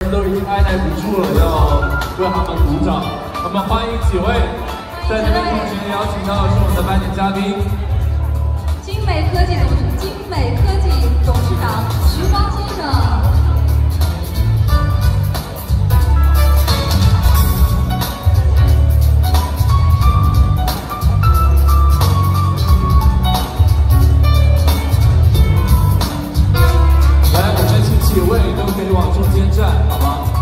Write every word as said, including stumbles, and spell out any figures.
都已经按耐不住了，要为他们鼓掌。我们欢迎几位在这边同时邀请到的是我们的颁奖嘉宾， 精美科技董精美科技董事长徐光先生。 几位都可以往中间站，好吗？